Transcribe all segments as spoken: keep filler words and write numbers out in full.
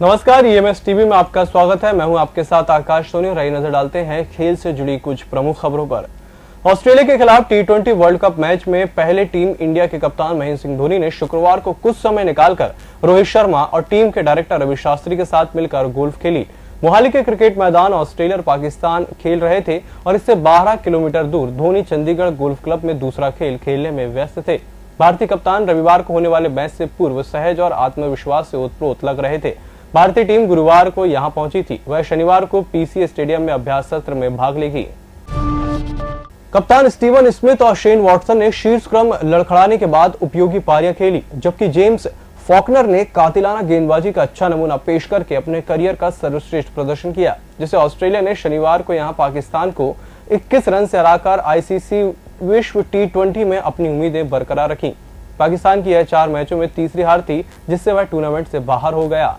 नमस्कार, EMS TV में आपका स्वागत है। मैं हूं आपके साथ आकाश सोनी। रही नजर डालते हैं खेल से जुड़ी कुछ प्रमुख खबरों पर। ऑस्ट्रेलिया के खिलाफ T twenty World Cup match में पहले टीम इंडिया के कप्तान महेंद्र सिंह धोनी ने शुक्रवार को कुछ समय निकालकर रोहित शर्मा और टीम के डायरेक्टर रवि शास्त्री के साथ मिलकर गोल्फ खेली। मोहाली के क्रिकेट मैदान ऑस्ट्रेलिया और पाकिस्तान खेल रहे थे और इससे बारह किलोमीटर दूर धोनी चंडीगढ़ गोल्फ क्लब में दूसरा खेल खेलने में व्यस्त थे। भारतीय कप्तान रविवार को होने वाले मैच से पूर्व सहज और आत्मविश्वास से ओतप्रोत लग रहे थे। भारतीय टीम गुरुवार को यहां पहुंची थी। वह शनिवार को पीसी स्टेडियम में अभ्यास सत्र में भाग लेगी। कप्तान स्टीवन स्मिथ और शेन वॉटसन ने शीर्ष क्रम लड़खड़ाने के बाद उपयोगी पारियां खेली, जबकि जेम्स फॉकनर ने कातिलाना गेंदबाजी का अच्छा नमूना पेश करके अपने करियर का सर्वश्रेष्ठ प्रदर्शन किया, जिसे ऑस्ट्रेलिया ने शनिवार को यहां पाकिस्तान को इक्कीस रन से हराकर आईसीसी विश्व टी ट्वेंटी में अपनी उम्मीदें बरकरार रखी। पाकिस्तान की यह चार मैचों में तीसरी हार थी, जिससे वह टूर्नामेंट से बाहर हो गया।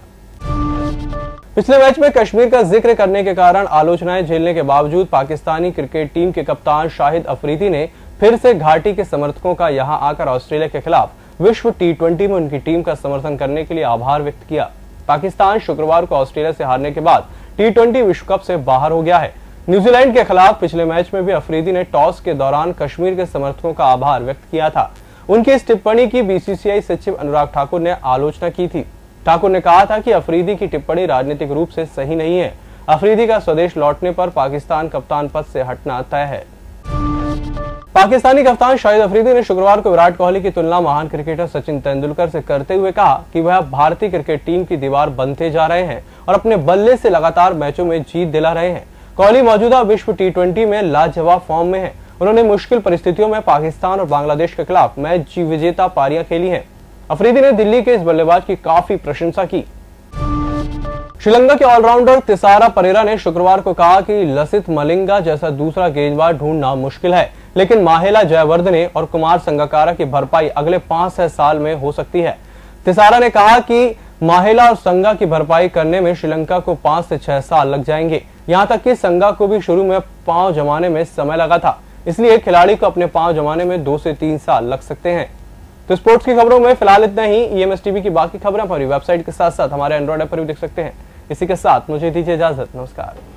पिछले मैच में कश्मीर का जिक्र करने के कारण आलोचनाएं झेलने के बावजूद पाकिस्तानी क्रिकेट टीम के कप्तान शाहिद अफरीदी ने फिर से घाटी के समर्थकों का यहां आकर ऑस्ट्रेलिया के खिलाफ विश्व टी ट्वेंटी में उनकी टीम का समर्थन करने के लिए आभार व्यक्त किया। पाकिस्तान शुक्रवार को ऑस्ट्रेलिया से हारने के बाद टी ट्वेंटी विश्व कप से बाहर हो गया है। न्यूजीलैंड के खिलाफ पिछले मैच में भी अफरीदी ने टॉस के दौरान कश्मीर के समर्थकों का आभार व्यक्त किया था। उनकी इस टिप्पणी की बीसीसीआई सचिव अनुराग ठाकुर ने आलोचना की थी। ठाकुर ने कहा था कि अफरीदी की टिप्पणी राजनीतिक रूप से सही नहीं है। अफरीदी का स्वदेश लौटने पर पाकिस्तान कप्तान पद से हटना तय है। पाकिस्तानी कप्तान शाहिद अफरीदी ने शुक्रवार को विराट कोहली की तुलना महान क्रिकेटर सचिन तेंदुलकर से करते हुए कहा कि वह भारतीय क्रिकेट टीम की दीवार बनते जा रहे हैं और अपने बल्ले से लगातार मैचों में जीत दिला रहे हैं। कोहली मौजूदा विश्व टी ट्वेंटी में लाजवाब फॉर्म में है। उन्होंने मुश्किल परिस्थितियों में पाकिस्तान और बांग्लादेश के खिलाफ मैच विजेता पारियां खेली हैं। अफरीदी ने दिल्ली के इस बल्लेबाज की काफी प्रशंसा की। श्रीलंका के ऑलराउंडर तिसारा परेरा ने शुक्रवार को कहा कि लसिथ मलिंगा जैसा दूसरा गेंदबाज ढूंढना मुश्किल है, लेकिन माहेला जयवर्धने और कुमार संगकारा की भरपाई अगले पांच छह साल में हो सकती है। तिसारा ने कहा कि माहेला और संगा की भरपाई करने में श्रीलंका को पांच से छह साल लग जाएंगे। यहाँ तक कि संगा को भी शुरू में पांव जमाने में समय लगा था, इसलिए खिलाड़ी को अपने पांव जमाने में दो से तीन साल लग सकते हैं। तो स्पोर्ट्स की खबरों में फिलहाल इतना ही। ईएमएस टीवी की बाकी खबरें हमारी वेबसाइट के साथ साथ हमारे एंड्रॉइड ऐप पर भी देख सकते हैं। इसी के साथ मुझे दीजिए इजाजत। नमस्कार।